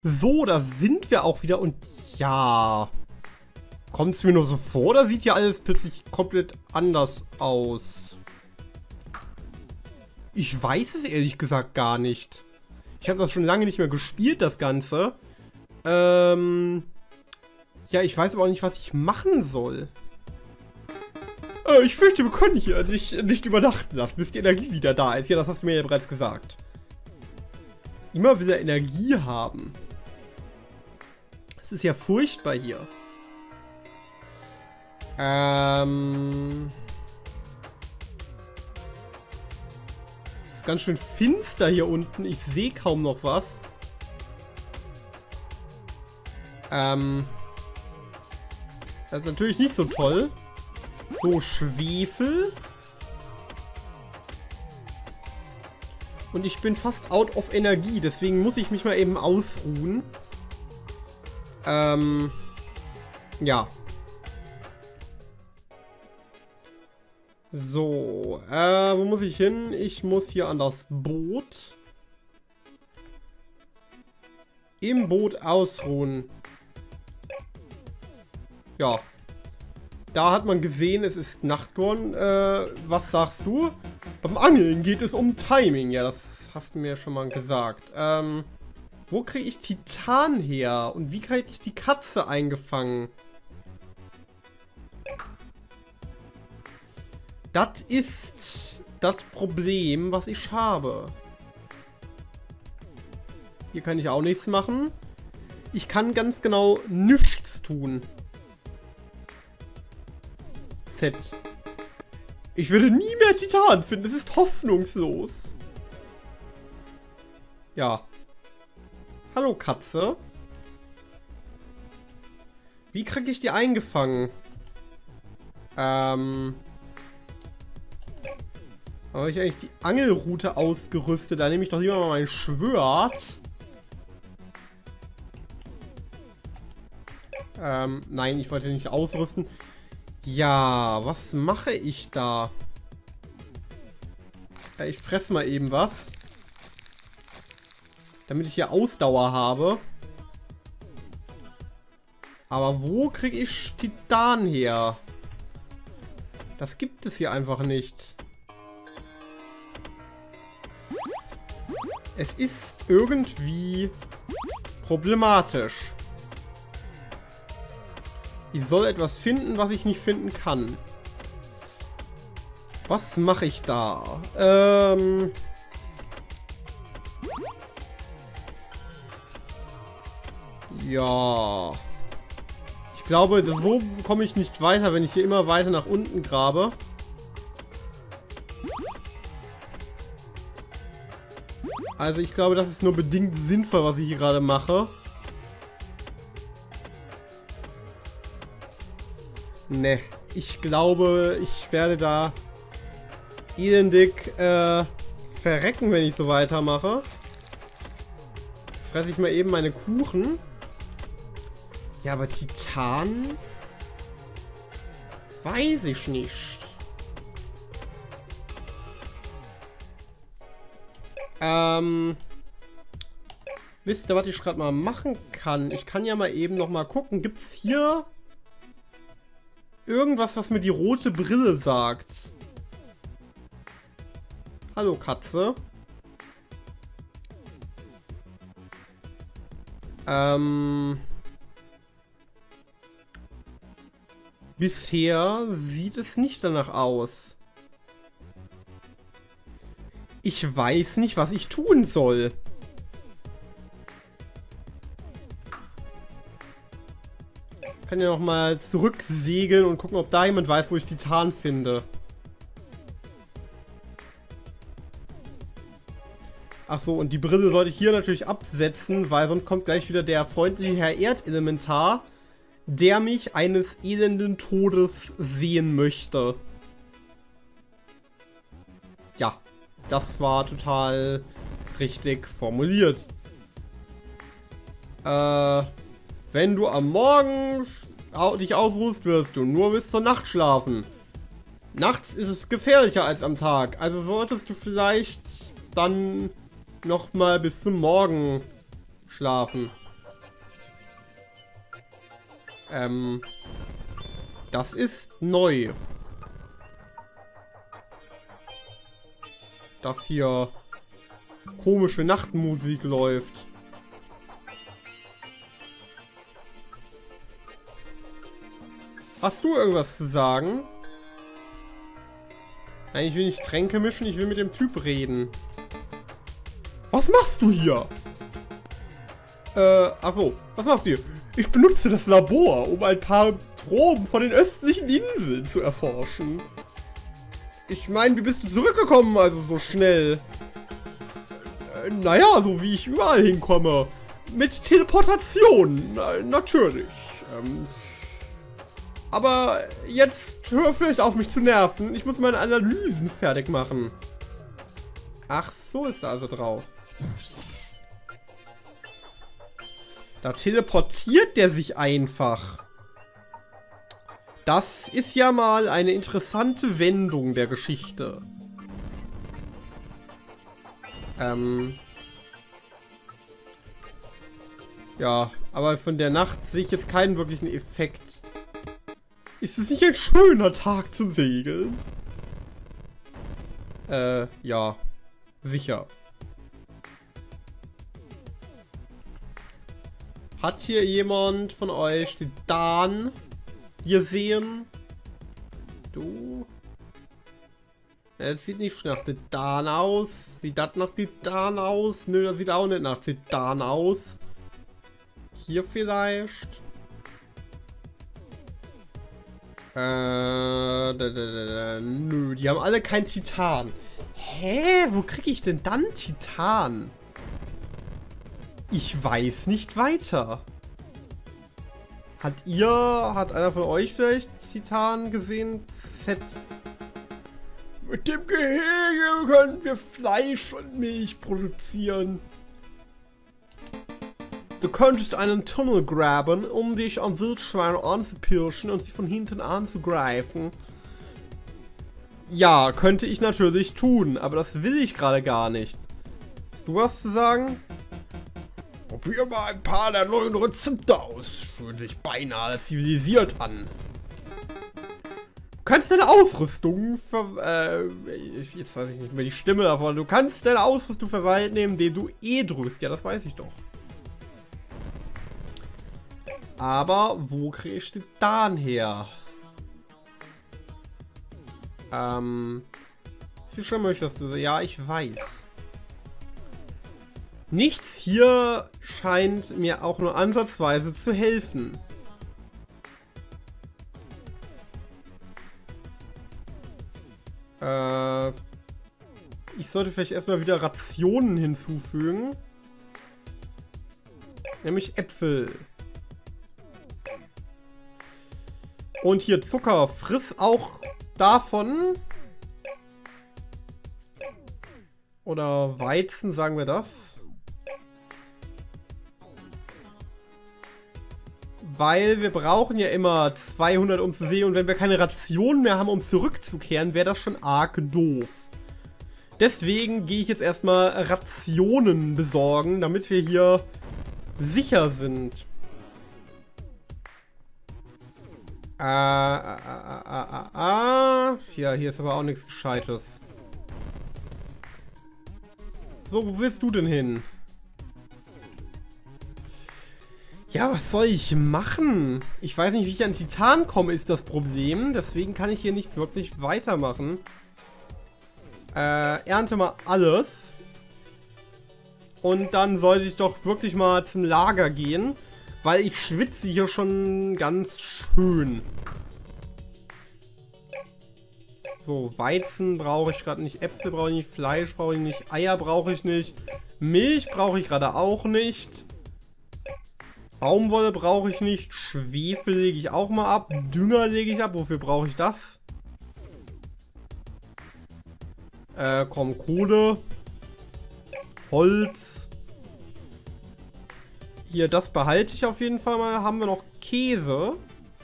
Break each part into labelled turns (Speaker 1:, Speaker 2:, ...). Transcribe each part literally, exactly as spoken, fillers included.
Speaker 1: So, da sind wir auch wieder und ja, kommt es mir nur so vor oder sieht ja alles plötzlich komplett anders aus? Ich weiß es ehrlich gesagt gar nicht. Ich habe das schon lange nicht mehr gespielt, das Ganze. Ähm, ja, ich weiß aber auch nicht, was ich machen soll. Äh, ich fürchte, wir können hier dich nicht übernachten lassen, bis die Energie wieder da ist. Ja, das hast du mir ja bereits gesagt. Immer wieder Energie haben. Das ist ja furchtbar hier. Ähm... Es ist ganz schön finster hier unten. Ich sehe kaum noch was. Ähm... Das ist natürlich nicht so toll. So, Schwefel. Und ich bin fast out of Energie. Deswegen muss ich mich mal eben ausruhen. Ähm... Ja. So, äh, wo muss ich hin? Ich muss hier an das Boot. Im Boot ausruhen. Ja. Da hat man gesehen, es ist Nacht geworden. Äh, was sagst du? Beim Angeln geht es um Timing. Ja, das hast du mir schon mal gesagt. Ähm, wo kriege ich Titan her? Und wie kriege ich die Katze eingefangen? Das ist das Problem, was ich habe. Hier kann ich auch nichts machen. Ich kann ganz genau nichts tun. Z. Ich würde nie mehr Titan finden. Es ist hoffnungslos. Ja. Hallo, Katze. Wie kriege ich die eingefangen? Ähm... Habe ich eigentlich die Angelroute ausgerüstet? Da nehme ich doch lieber mal mein Schwert. Ähm, nein, ich wollte nicht ausrüsten. Ja, was mache ich da? Ja, ich fresse mal eben was. Damit ich hier Ausdauer habe. Aber wo kriege ich Titan her? Das gibt es hier einfach nicht. Es ist irgendwie problematisch. Ich soll etwas finden, was ich nicht finden kann. Was mache ich da? Ähm... Ja... Ich glaube, so komme ich nicht weiter, wenn ich hier immer weiter nach unten grabe. Also ich glaube, das ist nur bedingt sinnvoll, was ich hier gerade mache. Ne, ich glaube, ich werde da elendig äh, verrecken, wenn ich so weitermache. Fresse ich mal eben meine Kuchen. Ja, aber Titan? Weiß ich nicht. Ähm, wisst ihr, was ich gerade mal machen kann? Ich kann ja mal eben noch mal gucken. Gibt es hier irgendwas, was mir die rote Brille sagt? Hallo, Katze. Ähm, bisher sieht es nicht danach aus. Ich weiß nicht, was ich tun soll. Ich kann ja noch mal zurücksegeln und gucken, ob da jemand weiß, wo ich Titan finde. Ach so, und die Brille sollte ich hier natürlich absetzen, weil sonst kommt gleich wieder der freundliche Herr Erdelementar, der mich eines elenden Todes sehen möchte. Ja. Das war total richtig formuliert. Äh, wenn du am Morgen dich ausruhst, wirst du nur bis zur Nacht schlafen. Nachts ist es gefährlicher als am Tag. Also solltest du vielleicht dann noch mal bis zum Morgen schlafen. Ähm, das ist neu. Dass hier komische Nachtmusik läuft. Hast du irgendwas zu sagen? Nein, ich will nicht Tränke mischen, ich will mit dem Typ reden. Was machst du hier? Äh, achso, was machst du hier? Ich benutze das Labor, um ein paar Proben von den östlichen Inseln zu erforschen. Ich meine, wie bist du zurückgekommen, also so schnell? Äh, naja, so wie ich überall hinkomme. Mit Teleportation, äh, natürlich. Ähm, aber jetzt hör vielleicht auf, mich zu nerven. Ich muss meine Analysen fertig machen. Ach, so ist er also drauf. Da teleportiert der sich einfach. Das ist ja mal eine interessante Wendung der Geschichte. Ähm. Ja, aber von der Nacht sehe ich jetzt keinen wirklichen Effekt. Ist es nicht ein schöner Tag zum Segeln? Äh, ja. Sicher. Hat hier jemand von euch die Dan gesehen? Du? Ja, das sieht nicht nach Titan aus. Sieht das nach Titan aus? Nö, das sieht auch nicht nach Titan aus. Hier vielleicht? Äh, da, da, da, da. Nö, die haben alle kein Titan. Hä? Wo kriege ich denn dann Titan? Ich weiß nicht weiter. Hat ihr, hat einer von euch vielleicht Titan gesehen? Z. Mit dem Gehege können wir Fleisch und Milch produzieren. Du könntest einen Tunnel graben, um dich am Wildschwein anzupirschen und sie von hinten anzugreifen. Ja, könnte ich natürlich tun, aber das will ich gerade gar nicht. Hast du was zu sagen? Probier mal ein paar der neuen Rezepte aus. Fühlt sich beinahe zivilisiert an. Du kannst deine Ausrüstung ver... Äh, jetzt weiß ich nicht mehr die Stimme davon. Du kannst deine Ausrüstung verwalten, indem du E drückst. Ja, das weiß ich doch. Aber wo kriegst du Dan her? Ähm... Wie schon möchtest du? Ja, ich weiß. Nichts hier scheint mir auch nur ansatzweise zu helfen. Äh, ich sollte vielleicht erstmal wieder Rationen hinzufügen. Nämlich Äpfel. Und hier Zucker. Friss auch davon. Oder Weizen, sagen wir das. Weil wir brauchen ja immer zweihundert, um zu sehen. Und wenn wir keine Ration mehr haben, um zurückzukehren, wäre das schon arg doof. Deswegen gehe ich jetzt erstmal Rationen besorgen, damit wir hier sicher sind. Ah, ah, ah, ah, ah, ah. Ja, hier ist aber auch nichts Gescheites. So, wo willst du denn hin? Ja, was soll ich machen? Ich weiß nicht, wie ich an Titan komme, ist das Problem. Deswegen kann ich hier nicht wirklich weitermachen. Äh, ernte mal alles. Und dann sollte ich doch wirklich mal zum Lager gehen. Weil ich schwitze hier schon ganz schön. So, Weizen brauche ich gerade nicht. Äpfel brauche ich nicht. Fleisch brauche ich nicht. Eier brauche ich nicht. Milch brauche ich gerade auch nicht. Baumwolle brauche ich nicht. Schwefel lege ich auch mal ab. Dünger lege ich ab. Wofür brauche ich das? Äh, komm, Kohle. Holz. Hier, das behalte ich auf jeden Fall mal. Haben wir noch Käse?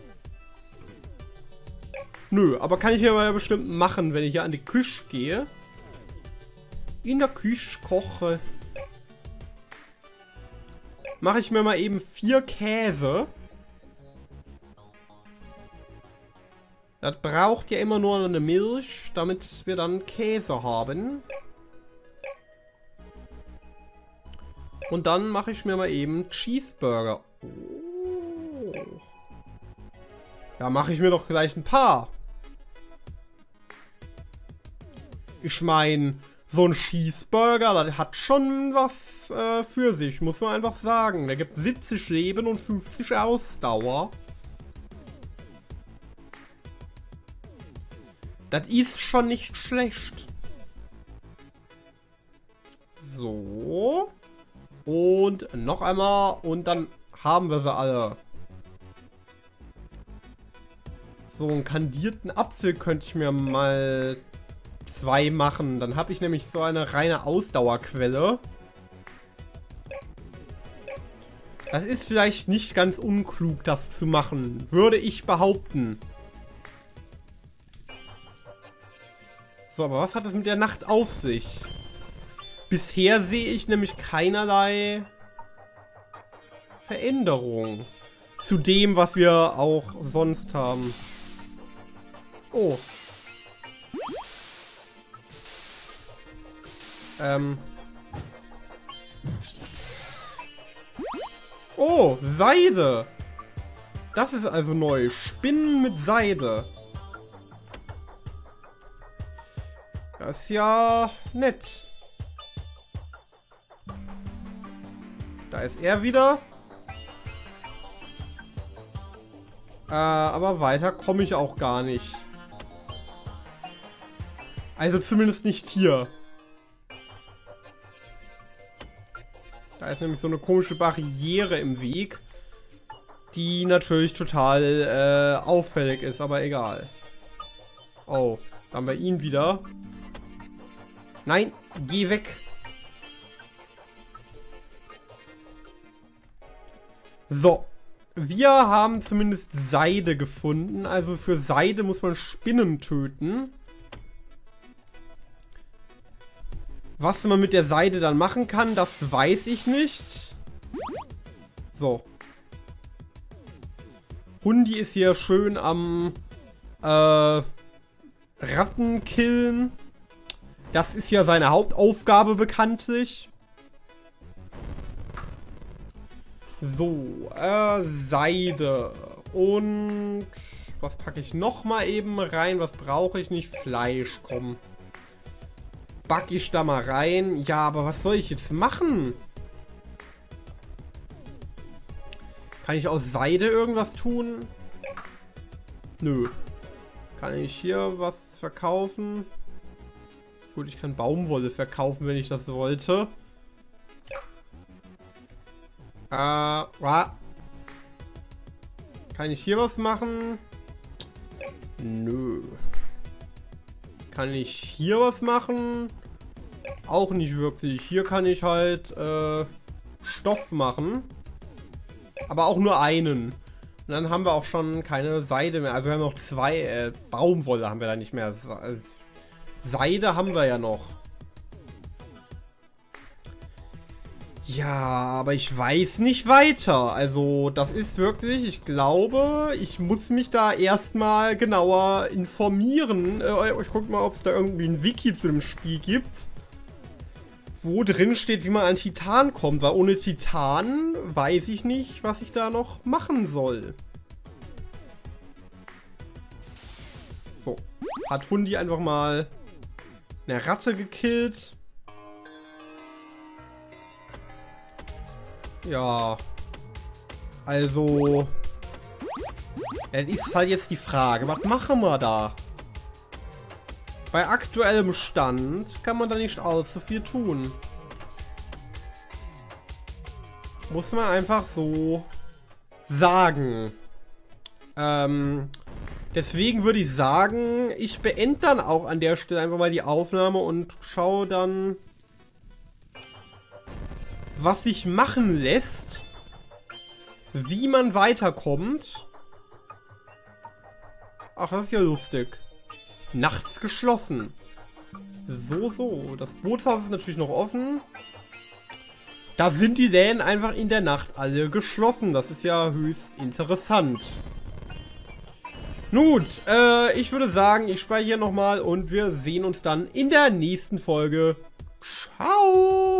Speaker 1: Nö, aber kann ich ja mal bestimmt machen, wenn ich hier an die Küche gehe. In der Küche koche. Mache ich mir mal eben vier Käse. Das braucht ja immer nur eine Milch, damit wir dann Käse haben. Und dann mache ich mir mal eben Cheeseburger. Oh. Ja, mache ich mir doch gleich ein paar. Ich meine, so ein Cheeseburger, das hat schon was äh, für sich, muss man einfach sagen. Der gibt siebzig Leben und fünfzig Ausdauer. Das ist schon nicht schlecht. So. Und noch einmal und dann haben wir sie alle. So, einen kandierten Apfel könnte ich mir mal zwei machen. Dann habe ich nämlich so eine reine Ausdauerquelle. Das ist vielleicht nicht ganz unklug, das zu machen. Würde ich behaupten. So, aber was hat es mit der Nacht auf sich? Bisher sehe ich nämlich keinerlei Veränderung zu dem, was wir auch sonst haben. Oh. Ähm. Oh, Seide. Das ist also neu. Spinnen mit Seide. Das ist ja nett. Da ist er wieder. Äh, aber weiter komme ich auch gar nicht. Also zumindest nicht hier. Da ist nämlich so eine komische Barriere im Weg, die natürlich total äh, auffällig ist, aber egal. Oh, da haben wir ihn wieder. Nein, geh weg. So, wir haben zumindest Seide gefunden. Also für Seide muss man Spinnen töten. Was man mit der Seide dann machen kann, das weiß ich nicht. So. Hundi ist hier schön am äh, Ratten killen. Das ist ja seine Hauptaufgabe bekanntlich. So, äh, Seide. Und was packe ich noch mal eben rein? Was brauche ich nicht? Fleisch, komm. Back ich da mal rein. Ja, aber was soll ich jetzt machen? Kann ich aus Seide irgendwas tun? Nö. Kann ich hier was verkaufen? Gut, ich kann Baumwolle verkaufen, wenn ich das wollte. Äh, wa? Kann ich hier was machen? Nö. Kann ich hier was machen? Auch nicht wirklich. Hier kann ich halt äh, Stoff machen. Aber auch nur einen. Und dann haben wir auch schon keine Seide mehr. Also wir haben noch zwei. Äh, Baumwolle haben wir da nicht mehr. Seide haben wir ja noch. Ja, aber ich weiß nicht weiter. Also das ist wirklich, ich glaube, ich muss mich da erstmal genauer informieren. Äh, ich gucke mal, ob es da irgendwie ein Wiki zu dem Spiel gibt. Wo drin steht, wie man an Titan kommt. Weil ohne Titan weiß ich nicht, was ich da noch machen soll. So, hat Hundi einfach mal eine Ratte gekillt. Ja, also, es ist halt jetzt die Frage, was machen wir da? Bei aktuellem Stand kann man da nicht allzu viel tun. Muss man einfach so sagen. Ähm, deswegen würde ich sagen, ich beende dann auch an der Stelle einfach mal die Aufnahme und schaue dann, was sich machen lässt, wie man weiterkommt. Ach, das ist ja lustig. Nachts geschlossen. So, so. Das Bootshaus ist natürlich noch offen. Da sind die Läden einfach in der Nacht alle geschlossen. Das ist ja höchst interessant. Nun gut, äh, ich würde sagen, ich speichere nochmal und wir sehen uns dann in der nächsten Folge. Ciao!